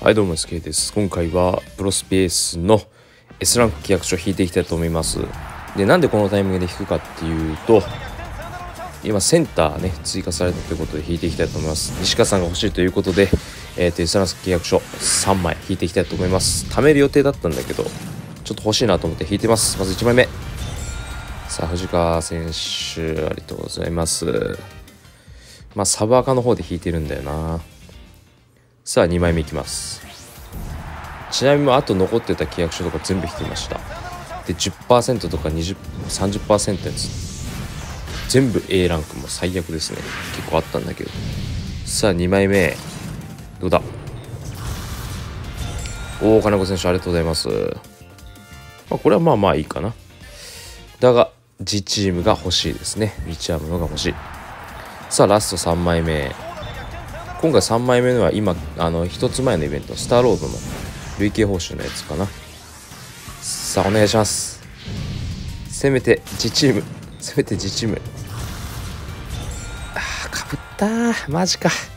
はいどうも SK です。今回はプロスペースの S ランク契約書を引いていきたいと思います。でなんでこのタイミングで引くかっていうと、今センターね追加されたということで引いていきたいと思います。西川さんが欲しいということで、S ランク契約書3枚引いていきたいと思います。貯める予定だったんだけどちょっと欲しいなと思って引いてます。まず1枚目、さあ藤川選手ありがとうございます。サブアカの方で引いてるんだよな。さあ2枚目いきます。ちなみにあと残ってた契約書とか全部引きました。で 10% とか 30% やつ全部 A ランクも最悪ですね。結構あったんだけど。さあ2枚目どうだ。金子選手ありがとうございます。これはまあいいかな。だが自チームが欲しいですね。リチアムのが欲しい。さあラスト3枚目、今回3枚目のは今1つ前のイベントスターロードの累計報酬のやつかな。さあお願いします。せめて自チームかぶったー、マジか。